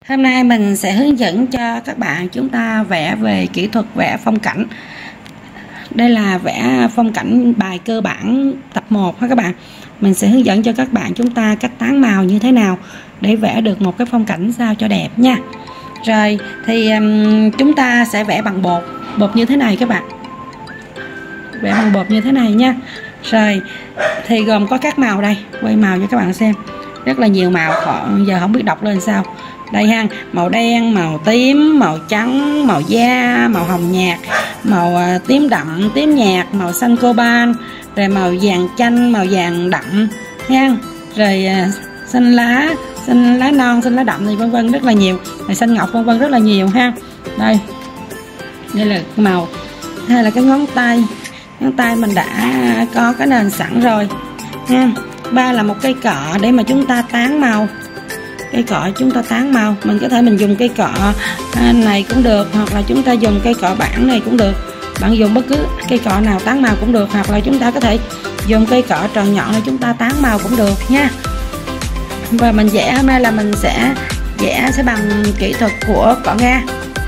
Hôm nay mình sẽ hướng dẫn cho các bạn chúng ta vẽ về kỹ thuật vẽ phong cảnh. Đây là vẽ phong cảnh bài cơ bản tập 1 ha các bạn. Mình sẽ hướng dẫn cho các bạn chúng ta cách tán màu như thế nào để vẽ được một cái phong cảnh sao cho đẹp nha. Rồi thì chúng ta sẽ vẽ bằng bột. Bột như thế này các bạn. Vẽ bằng bột như thế này nha. Rồi thì gồm có các màu đây, quay màu cho các bạn xem. Rất là nhiều màu, giờ không biết đọc lên sao. Đây ha, màu đen, màu tím, màu trắng, màu da, màu hồng nhạt, màu tím đậm, tím nhạt, màu xanh coban, rồi màu vàng chanh, màu vàng đậm ha. Rồi xanh lá non, xanh lá đậm thì vân vân rất là nhiều. Rồi xanh ngọc vân vân rất là nhiều ha. Đây là màu. Hay là cái ngón tay. Ngón tay mình đã có cái nền sẵn rồi ha. 3 là một cây cọ để mà chúng ta tán màu. Cây cọ chúng ta tán màu, mình có thể mình dùng cây cọ này cũng được, hoặc là chúng ta dùng cây cọ bản này cũng được. Bạn dùng bất cứ cây cọ nào tán màu cũng được, hoặc là chúng ta có thể dùng cây cọ tròn nhọn để chúng ta tán màu cũng được nha. Và mình vẽ hôm nay là mình sẽ vẽ bằng kỹ thuật của cọ Nga.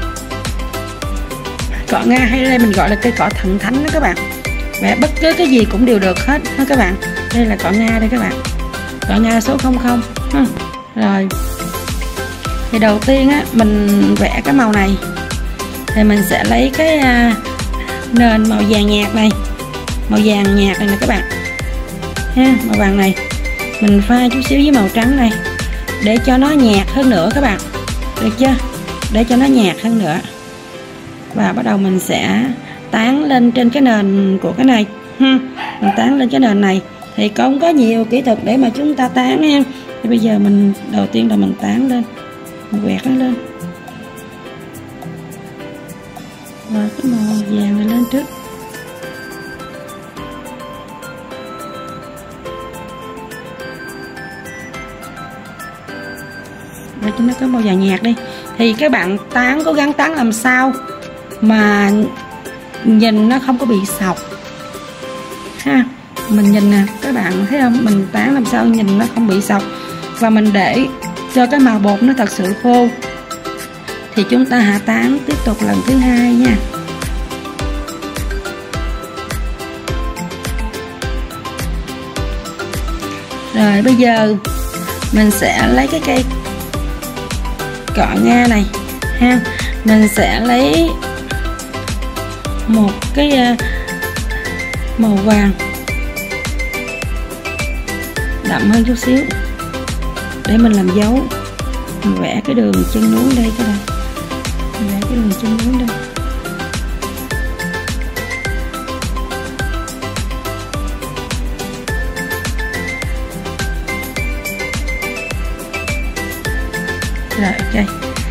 Cọ Nga hay đây mình gọi là cây cọ thần thánh đó các bạn. Vẽ bất cứ cái gì cũng đều được hết đó các bạn. Đây là cọ Nga đây các bạn. Cọ Nga số 00 ha. Rồi thì đầu tiên á, mình vẽ cái màu này thì mình sẽ lấy cái nền màu vàng nhạt này, màu vàng nhạt này nè các bạn ha, màu vàng này mình pha chút xíu với màu trắng này để cho nó nhạt hơn nữa các bạn, được chưa? Để cho nó nhạt hơn nữa. Và bắt đầu mình sẽ tán lên trên cái nền của cái này ha. Mình tán lên cái nền này thì cũng có nhiều kỹ thuật để mà chúng ta tán ha. Thì bây giờ mình đầu tiên là mình tán lên, mình quẹt nó lên, rồi cái màu vàng này lên trước, để cho nó có màu vàng nhạt đi. Thì các bạn tán cố gắng tán làm sao mà nhìn nó không có bị sọc ha. Mình nhìn nè các bạn thấy không, mình tán làm sao nhìn nó không bị sọc. Và mình để cho cái màu bột nó thật sự khô thì chúng ta hạ tán tiếp tục lần thứ hai nha. Rồi bây giờ mình sẽ lấy cái cây cọ Nga này ha, mình sẽ lấy một cái màu vàng đậm hơn chút xíu để mình làm dấu. Mình vẽ cái đường chân núi đây các bạn, mình vẽ cái đường chân núi đây. Rồi ok,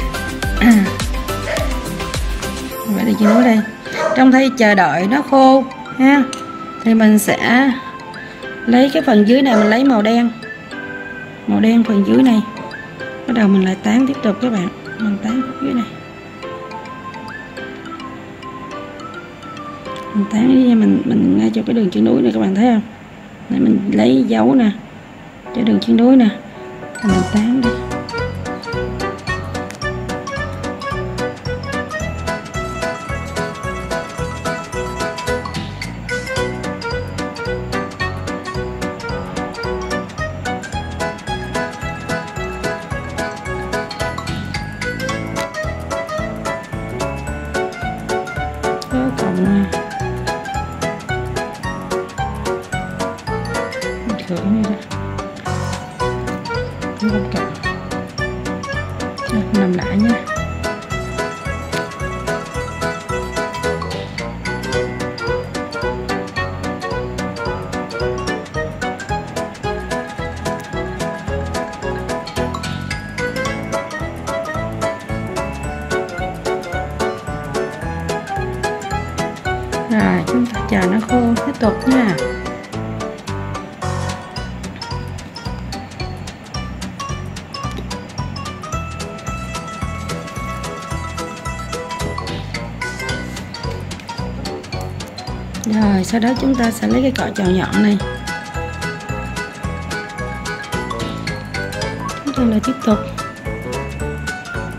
vẽ đường chân núi đây. Trong khi chờ đợi nó khô ha thì mình sẽ lấy cái phần dưới này, mình lấy màu đen phần dưới này, bắt đầu mình lại tán tiếp tục các bạn. Mình tán dưới này, mình tán đi, mình ngay cho cái đường chân núi này các bạn thấy không. Để mình lấy dấu nè cho đường chân núi nè, mình tán đi. Cộng này không cộng, nằm lại nha. Rồi chúng ta chờ nó khô tiếp tục nha. Rồi sau đó chúng ta sẽ lấy cái cọ tròn nhọn này, chúng ta lại tiếp tục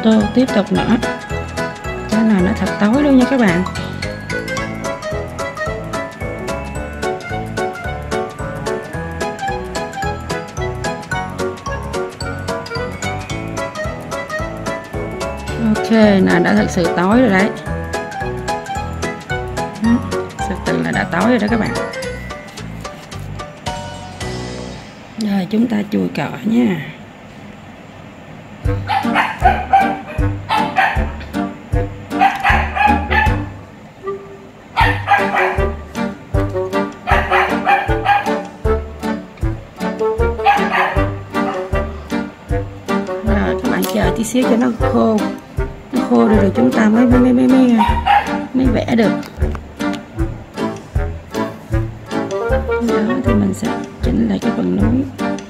tô tiếp tục nữa cho là nó thật tối luôn nha các bạn. Ok, là đã thật sự tối rồi đấy. Thật sự là đã tối rồi đó các bạn. Rồi chúng ta chùi cọ nha. Rồi các bạn chờ tí xíu cho nó khô. Nó khô rồi chúng ta mới vẽ được. Đó thì mình sẽ chỉnh lại cái phần núi.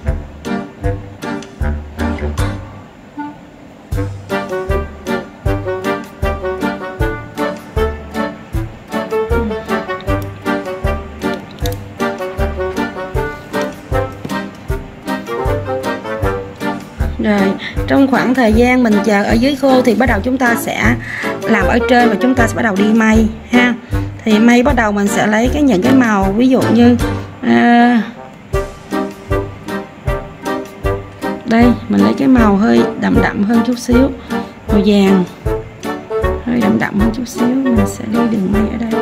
Rồi trong khoảng thời gian mình chờ ở dưới khô thì bắt đầu chúng ta sẽ làm ở trên và chúng ta sẽ bắt đầu đi may ha. Thì may bắt đầu mình sẽ lấy những cái màu, ví dụ như đây mình lấy cái màu hơi đậm hơn chút xíu, màu vàng hơi đậm hơn chút xíu, mình sẽ đi đường may ở đây.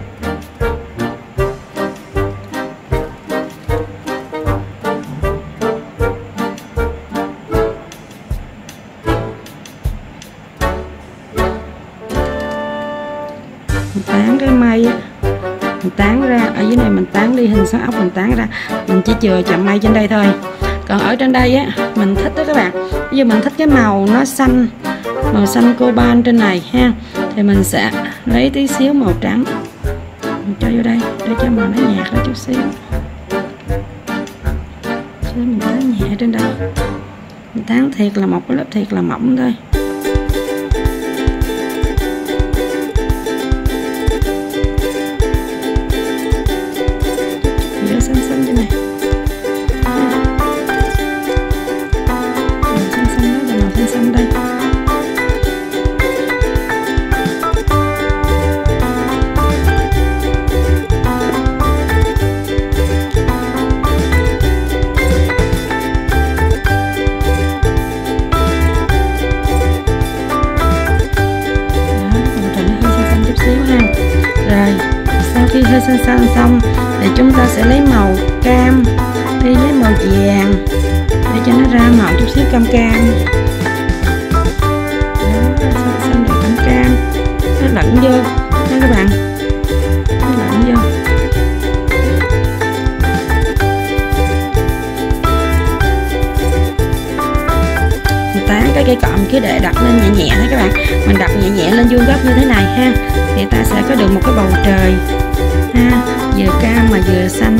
Mình tán cái may á, mình tán ra ở dưới này, mình tán đi hình xoắn ốc, mình tán ra, mình chỉ chạm may trên đây thôi. Còn ở trên đây á mình thích đó các bạn, bây giờ mình thích cái màu nó xanh, màu xanh coban trên này ha, thì mình sẽ lấy tí xíu màu trắng mình cho vô đây để cho màu nó nhạt ra chút xíu. Chứ mình tán nhẹ trên đây, mình tán thiệt là một cái lớp thiệt là mỏng thôi. Xanh trên này, màu xanh đó là màu xanh đây. Rồi sau khi hơi xanh xong thì chúng ta sẽ lấy màu cam đi với màu vàng để cho nó ra màu chút xíu cam. Đó, xanh rồi cam nó lẫn vô nha các bạn, nó lẫn vô. Mình tán cái cây cọm cứ để đặt lên nhẹ thôi các bạn, mình đặt nhẹ lên vuông góc như thế này ha, thì ta sẽ có được một cái bầu trời ha, vừa cam mà vừa xanh.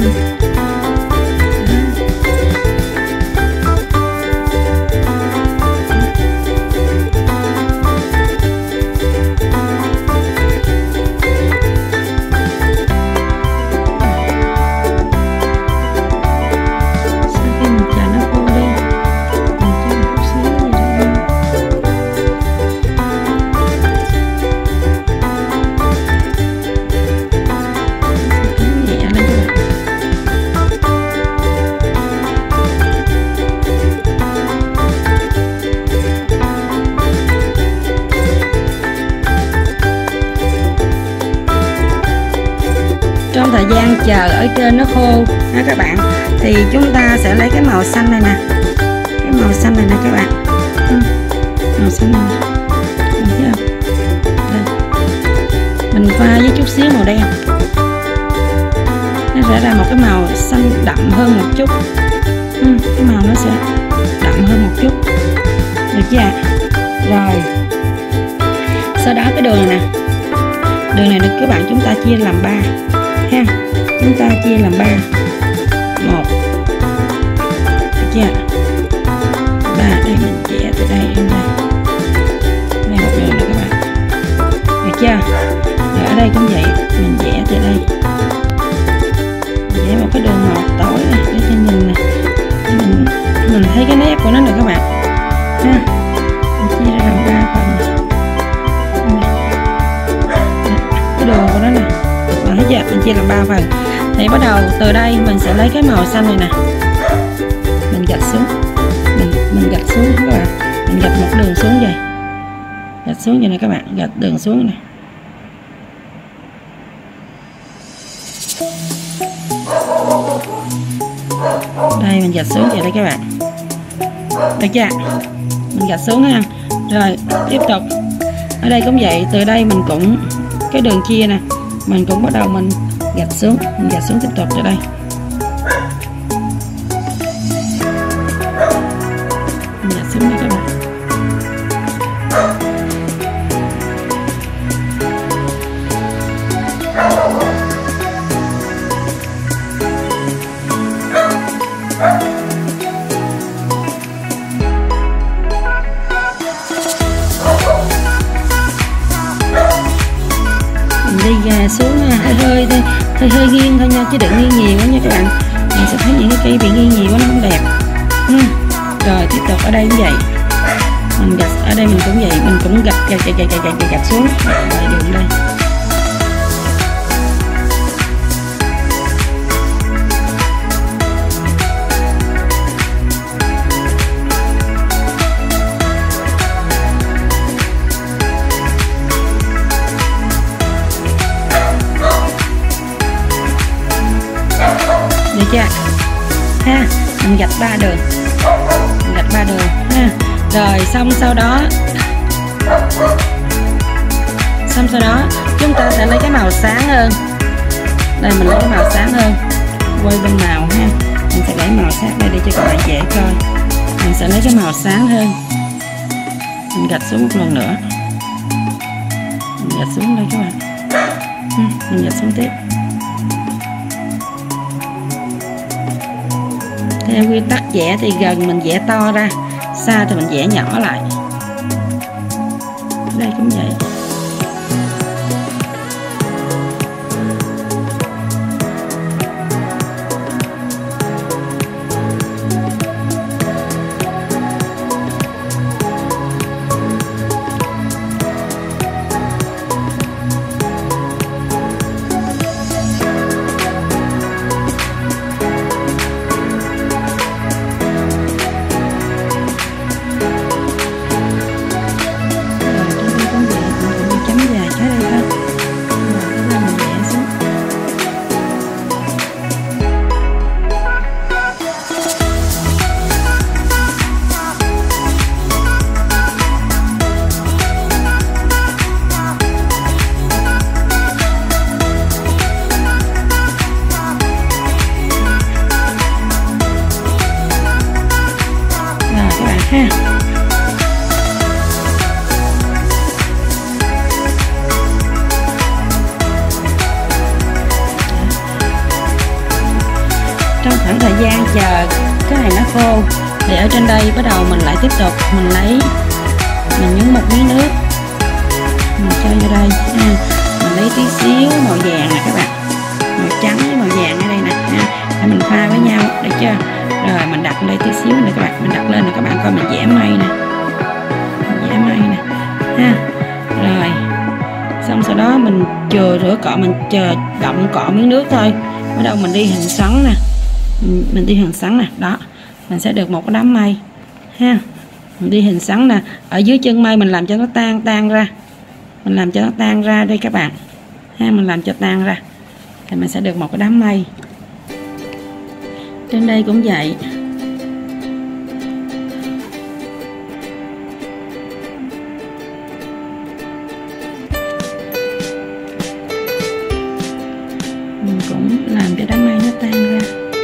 Trong thời gian chờ ở trên nó khô ha các bạn, thì chúng ta sẽ lấy cái màu xanh này nè, cái màu xanh này nè các bạn, màu xanh này nè, thấy không? Đây. Mình pha với chút xíu màu đen, nó sẽ ra một cái màu xanh đậm hơn một chút, cái màu nó sẽ đậm hơn một chút, được chưa? Rồi sau đó cái đường này nè, đường này được các bạn chúng ta chia làm 3 ha, chúng ta chia làm 3, 1, được chưa? 3 đây mình vẽ từ đây đến đây, đây một đường này các bạn, được chưa? Rồi ở đây cũng vậy, mình vẽ từ đây, vẽ một cái đường màu tối này để cho nhìn nè, mình thấy cái nét của nó nè các bạn ha, mình chia ra làm 3 từ đây mình sẽ lấy cái màu xanh này nè, mình gạch xuống, mình gạch xuống các bạn, mình gạch một đường xuống vậy, gạch xuống vậy nè các bạn, gạch đường xuống nè. Đây mình gạch xuống vậy đây các bạn, được chưa? Mình gạch xuống ha. Rồi tiếp tục ở đây cũng vậy, từ đây mình cũng cái đường chia nè, mình cũng bắt đầu mình gạch xuống, mình gạch xuống tiếp tục từ đây, mình gạch xuống đây các bạn. Đi xuống hơi nghiêng thôi nha, chứ đừng nghiêng nhiều quá nha các bạn, mình sẽ thấy những cái cây bị nghiêng nhiều quá nó không đẹp. Rồi tiếp tục ở đây cũng vậy, mình gạch ở đây mình cũng vậy, mình cũng gạch xuống lại đường đây. Được chưa ha? Mình gạch 3 đường, mình gạch 3 đường ha. Rồi xong sau đó chúng ta sẽ lấy cái màu sáng hơn. Đây mình lấy cái màu sáng hơn, quay bên màu ha, mình sẽ lấy màu sáng đây để cho các bạn dễ coi. Mình sẽ lấy cái màu sáng hơn, mình gạch xuống một lần nữa, mình gạch xuống đây các bạn, mình gạch xuống tiếp. Theo quy tắc vẽ thì gần mình vẽ to ra, xa thì mình vẽ nhỏ lại. Đây cũng vậy. Ha. Trong khoảng thời gian chờ cái này nó khô thì ở trên đây bắt đầu mình lại tiếp tục mình nhúng một miếng nước, mình cho vô đây ha. Mình lấy tí xíu màu vàng nè các bạn, màu trắng với màu vàng ở đây nè ha, để mình pha với nhau, được chưa? Rồi mình đặt đây tí xíu này các bạn, mình đặt lên này các bạn coi, mình vẽ mây nè, vẽ mây nè ha. Rồi xong sau đó mình chừa rửa cọ, mình chờ động cọ miếng nước thôi, bắt đầu mình đi hình xoắn nè, mình đi hình xoắn nè, đó mình sẽ được một cái đám mây ha. Mình đi hình xoắn nè, ở dưới chân mây mình làm cho nó tan ra, mình làm cho nó tan ra đây các bạn ha, mình làm cho tan ra thì mình sẽ được một cái đám mây. Trên đây cũng vậy, mình cũng làm cho đám mây nó tan ra.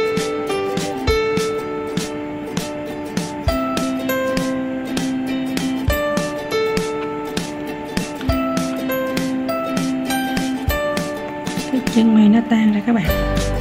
Cái chân mây nó tan ra các bạn.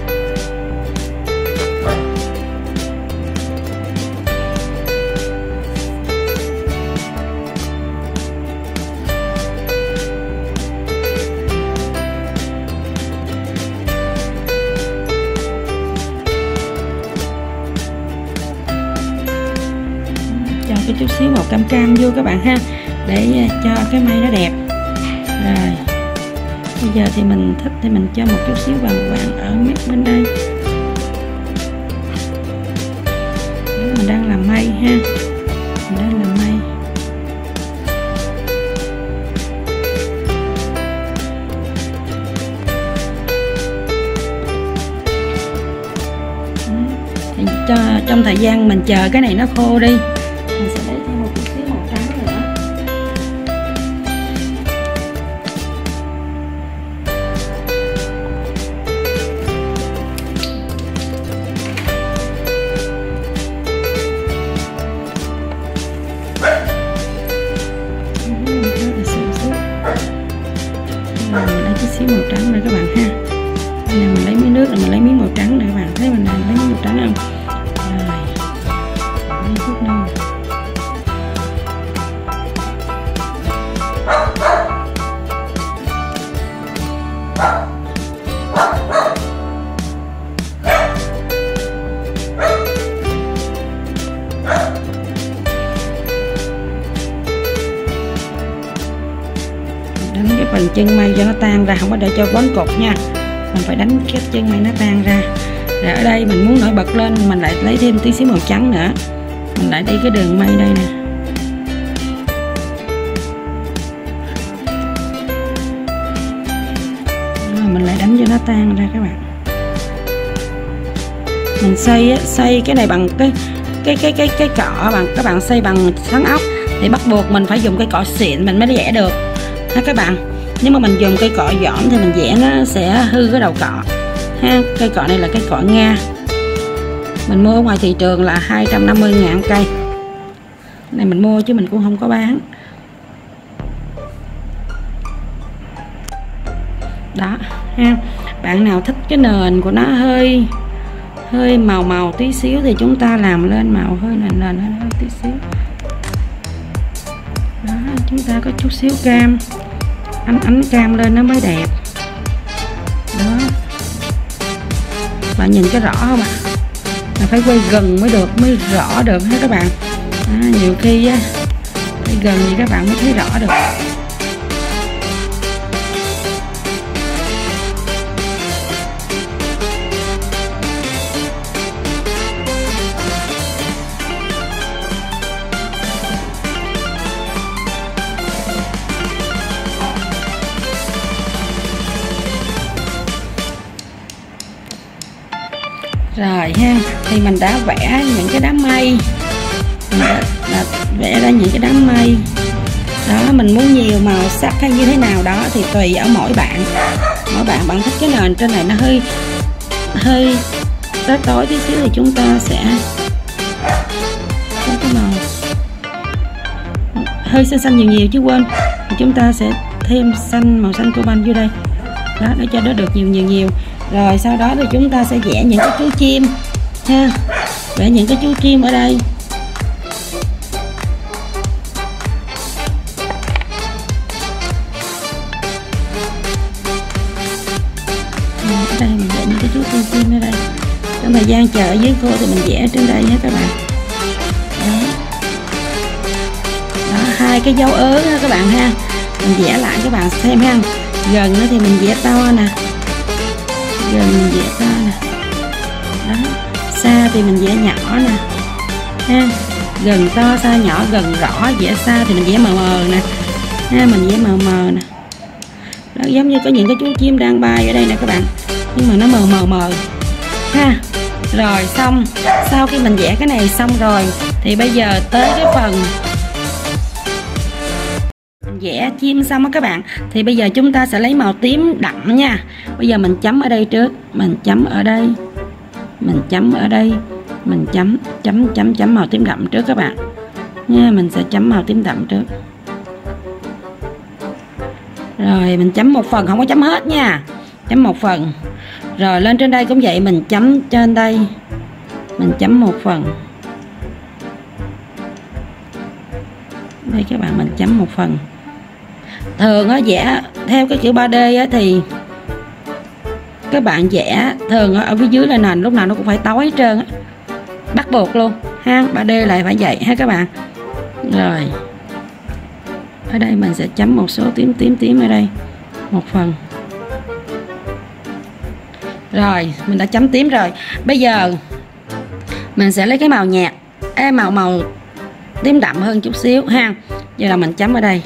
Cho cái chút xíu màu cam cam vô các bạn ha, để cho cái mây nó đẹp. Rồi bây giờ thì mình thích thì mình cho một chút xíu vàng vàng ở mép bên đây. cho trong thời gian mình chờ cái này nó khô đi, mình sẽ lấy thêm một chút xíu màu trắng nữa. Rồi mình lấy chút xíu màu trắng nữa các bạn ha. Bây giờ mình lấy miếng nước là mình lấy miếng màu trắng này các bạn thấy mình này lấy miếng màu trắng không? Rồi lấy chút nữa. Đánh cái phần chân mây cho nó tan ra, không có để cho vón cột nha, mình phải đánh cái chân mây nó tan ra. Rồi ở đây mình muốn nổi bật lên mình lại lấy thêm tí xíu màu trắng nữa, mình lại đi cái đường mây đây nè. Rồi mình lại đánh cho nó tan ra các bạn. Mình xây cái này bằng cái cọ bằng, các bạn xây bằng sắn ốc thì bắt buộc mình phải dùng cái cọ xịn mình mới vẽ được ha các bạn. Nếu mà mình dùng cây cọ giỏm thì mình vẽ nó sẽ hư cái đầu cọ ha. Cây cọ này là cây cọ Nga, mình mua ở ngoài thị trường là 250.000 cây. Này mình mua chứ mình cũng không có bán. Đó ha. Bạn nào thích cái nền của nó hơi màu tí xíu thì chúng ta làm lên màu hơi nền hơi tí xíu. Đó, chúng ta có chút xíu cam, ánh cam lên nó mới đẹp. Đó, bạn nhìn cái rõ không ạ? Là phải quay gần mới được, mới rõ được hết các bạn. Nhiều khi quay gần thì các bạn mới thấy rõ được. Rồi ha, thì mình đã vẽ những cái đám mây, mình đã vẽ ra những cái đám mây đó. Mình muốn nhiều màu sắc hay như thế nào đó thì tùy ở mỗi bạn. Bạn thích cái nền trên này nó hơi tối tí xíu thì chúng ta sẽ có cái màu hơi xanh nhiều chứ quên, thì chúng ta sẽ thêm màu xanh cobalt vô đây đó, để cho nó được nhiều. Rồi sau đó thì chúng ta sẽ vẽ những cái chú chim ha, vẽ những cái chú chim ở đây. Ở đây mình vẽ những cái chú chim ở đây. Trong thời gian chờ ở dưới khô thì mình vẽ trên đây nhé các bạn. Đó, hai cái dấu ớ đó các bạn ha, mình vẽ lại các bạn xem ha. Gần nữa thì mình vẽ to nè, gần mình vẽ to nè. Đó, xa thì mình vẽ nhỏ nè ha. Gần to, xa nhỏ, gần rõ, vẽ xa thì mình vẽ mờ nè ha, mình vẽ mờ nè. Đó, giống như có những cái chú chim đang bay ở đây nè các bạn, nhưng mà nó mờ ha. Rồi xong, sau khi mình vẽ cái này xong rồi thì bây giờ tới cái phần vẽ chim xong á các bạn, thì bây giờ chúng ta sẽ lấy màu tím đậm nha. Bây giờ mình chấm ở đây trước, mình chấm ở đây, mình chấm ở đây, mình chấm màu tím đậm trước các bạn nha. Mình sẽ chấm màu tím đậm trước, rồi mình chấm một phần, không có chấm hết nha, chấm một phần. Rồi lên trên đây cũng vậy, mình chấm trên đây, mình chấm một phần đây các bạn, mình chấm một phần. Thường á vẽ theo cái kiểu 3D á thì các bạn vẽ thường ở phía dưới là nền lúc nào nó cũng phải tối hết trơn á, bắt buộc luôn ha. 3D lại phải vậy ha các bạn. Rồi ở đây mình sẽ chấm một số tím ở đây một phần. Rồi mình đã chấm tím rồi. Bây giờ mình sẽ lấy cái màu nhạt, màu tím đậm hơn chút xíu ha. Giờ là mình chấm ở đây,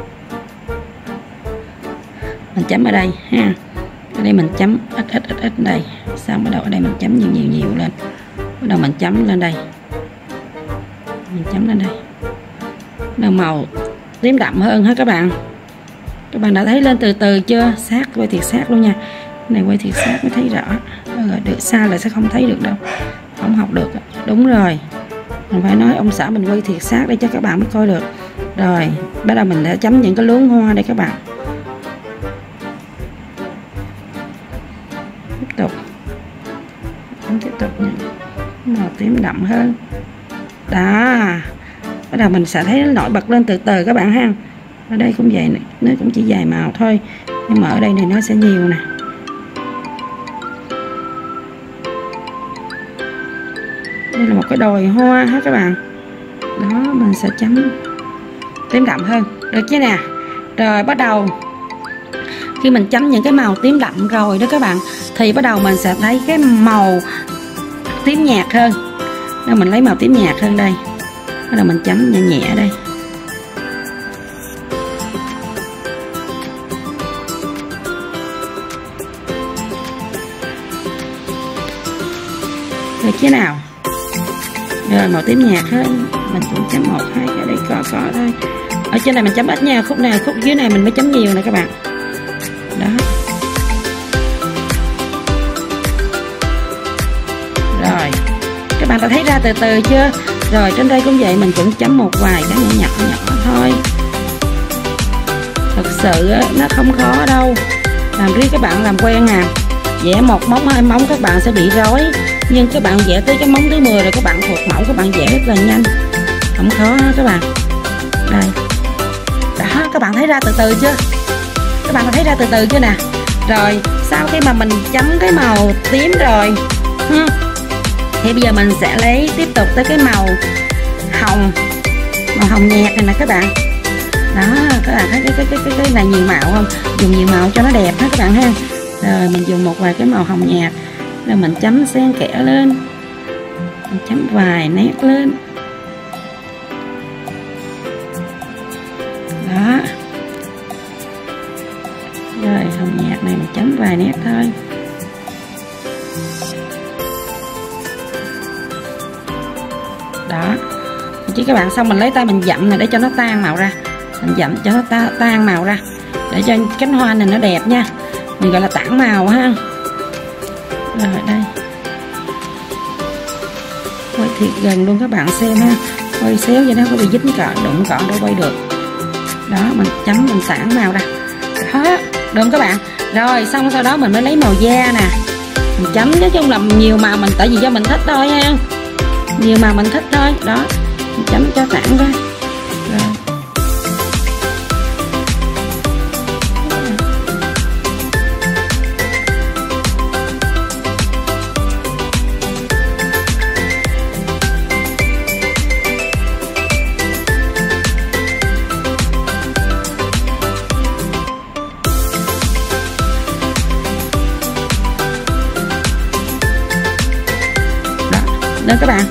mình chấm ở đây ha. Ở đây mình chấm ít đây, xong bắt đầu ở đây mình chấm nhiều lên. Bắt đầu mình chấm lên đây, mình chấm lên đây, đầu màu tím đậm hơn ha các bạn. Các bạn đã thấy lên từ từ chưa? Sát, quay thiệt sát luôn nha. Cái này quay thiệt sát mới thấy rõ. Rồi, được xa là sẽ không thấy được đâu, không học được. Đúng rồi, mình phải nói ông xã mình quay thiệt sát để cho các bạn mới coi được. Rồi bắt đầu mình đã chấm những cái luống hoa đây các bạn. Tiếp tục nha, màu tím đậm hơn đó. Bắt đầu mình sẽ thấy nó nổi bật lên từ từ các bạn ha. Ở đây cũng vậy này, nó cũng chỉ vài màu thôi, nhưng mà ở đây này nó sẽ nhiều nè. Đây là một cái đồi hoa ha các bạn. Đó, mình sẽ chấm tím đậm hơn, được chứ nè. Rồi bắt đầu khi mình chấm những cái màu tím đậm rồi đó các bạn, thì bắt đầu mình sẽ thấy cái màu tím nhạt hơn. Nên mình lấy màu tím nhạt hơn đây, bắt đầu mình chấm nhẹ nhẹ đây. Được chứ nào. Rồi màu tím nhạt hơn, mình cũng chấm 1, 2 cái đây có thôi. Ở trên này mình chấm ít nha, khúc này khúc dưới này mình mới chấm nhiều nè các bạn. Đó. Rồi các bạn đã thấy ra từ từ chưa? Rồi trên đây cũng vậy, mình cũng chấm một vài cái nhỏ nhỏ thôi. Thật sự nó không khó đâu, làm riết các bạn làm quen nè. Vẽ một móng 2 móng các bạn sẽ bị rối, nhưng các bạn vẽ tới cái móng thứ 10 rồi các bạn thuộc mẫu, các bạn vẽ rất là nhanh, không khó ha các bạn. Đây đó, các bạn thấy ra từ từ chưa? Các bạn thấy ra từ từ chưa nè? Rồi sau khi mà mình chấm cái màu tím rồi thì bây giờ mình sẽ lấy tiếp tục tới cái màu hồng, màu hồng nhạt này nè các bạn. Đó, các bạn thấy cái này nhiều màu không? Dùng nhiều màu cho nó đẹp hết các bạn ha. Rồi mình dùng một vài cái màu hồng nhạt, rồi mình chấm xen kẽ lên, mình chấm vài nét lên. Đó. Rồi hồng nhạt này mình chấm vài nét thôi. Đó. Chứ các bạn xong mình lấy tay mình dặm này để cho nó tan màu ra. Mình dặm cho nó tan màu ra để cho cánh hoa này nó đẹp nha. Mình gọi là tản màu ha. Rồi đây, quay thiệt gần luôn các bạn xem ha. Quay xéo vậy nó có bị dính cọ, đụng cọ đâu quay được. Đó, mình chấm mình tản màu ra. Đó, được các bạn. Rồi xong sau đó mình mới lấy màu da nè, mình chấm. Nói chung là nhiều màu mình, tại vì do mình thích thôi ha, nhiều màu mình thích thôi. Đó, mình chấm cho tản ra. Rồi đó các bạn.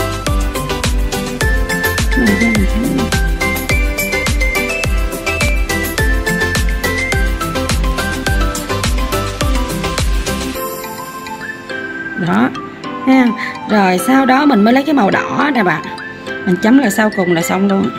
Đó ha. Rồi sau đó mình mới lấy cái màu đỏ nè bạn, mình chấm là sau cùng là xong luôn.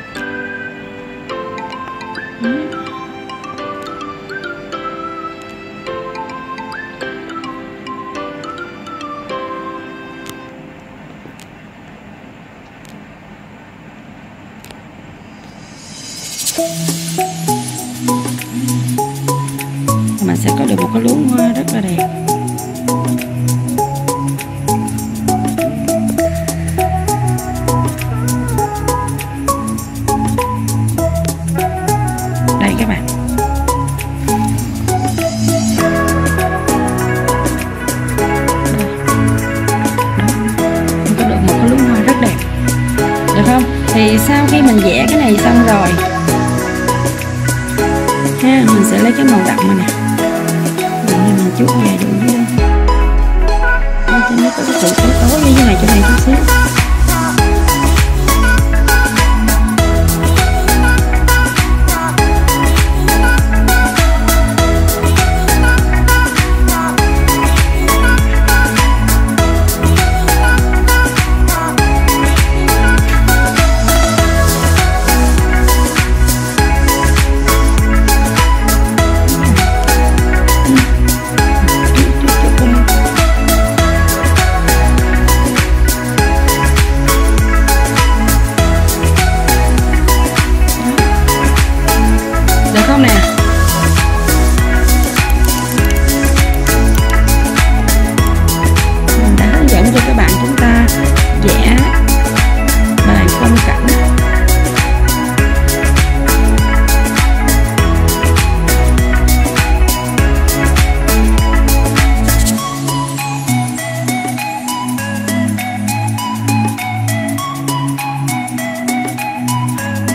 Mình sẽ có được một cái luống hoa rất là đẹp. Đây các bạn. Mình có được một cái luống hoa rất đẹp. Được không? Thì sau khi mình vẽ cái này xong rồi ha, mình sẽ lấy cái màu đậm này nè, mình chút vài đường dưới đây cho nó có cái sự tối tối như thế này, chỗ này chút xíu.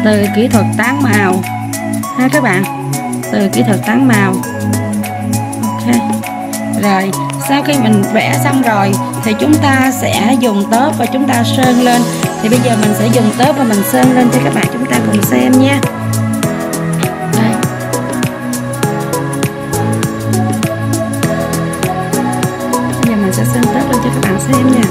từ kỹ thuật tán màu ha các bạn, từ kỹ thuật tán màu. Ok, rồi sau khi mình vẽ xong rồi thì chúng ta sẽ dùng tớp và chúng ta sơn lên. Thì bây giờ mình sẽ dùng tớp và mình sơn lên cho các bạn chúng ta cùng xem nha. Đây. Bây giờ mình sẽ sơn tớp lên cho các bạn xem nha.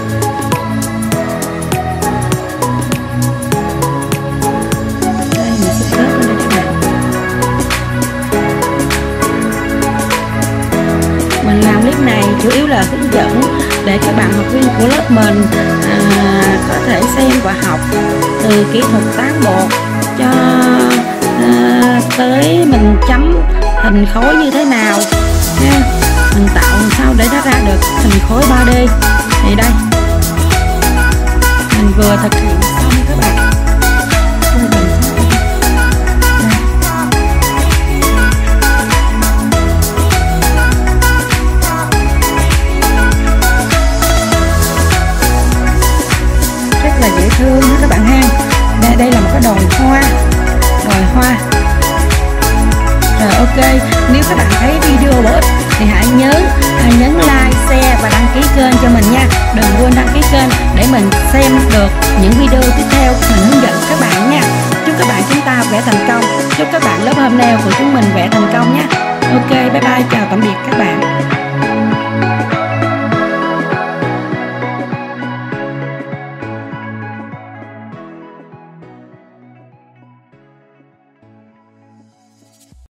Đây, mình sẽ tớp lên cho các bạn. Mình làm clip này chủ yếu là hướng dẫn để các bạn học viên của lớp mình có thể xem và học từ kỹ thuật tán bột cho tới mình chấm hình khối như thế nào nha. Mình tạo làm sao để nó ra được hình khối 3D. Thì đây mình vừa thực hiện xong các bạn. Là dễ thương đó các bạn ha. Đây là một cái đồi hoa. Rồi ok, nếu các bạn thấy video bổ ích thì hãy nhớ nhấn like, share và đăng ký kênh cho mình nha. Đừng quên đăng ký kênh để mình xem được những video tiếp theo mình hướng dẫn các bạn nha. Chúc các bạn chúng ta vẽ thành công. Chúc các bạn lớp hôm nay của chúng mình vẽ thành công nhé. Ok, bye bye, chào tạm biệt.